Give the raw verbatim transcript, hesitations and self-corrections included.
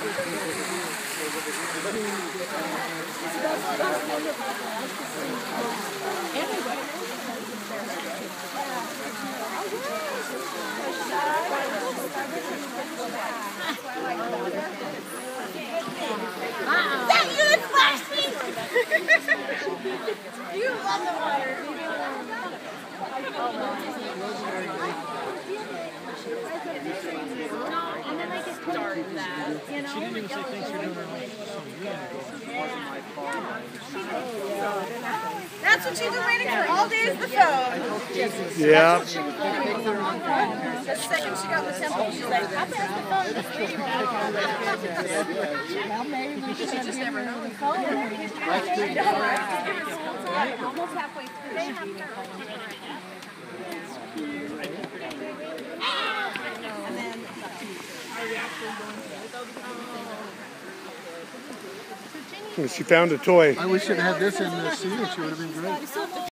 Is that you that splashed me? You love the water. And then I just start that, you know. She didn't even say thanks for doing her That's what she's been waiting for all day is the phone. Yeah. The second she got the temple, she's like, I'll pass the phone to this lady. Well, maybe we should just never know the phone. Almost halfway through. They have She found a toy. I wish she'd had this in the scene. She would have been great.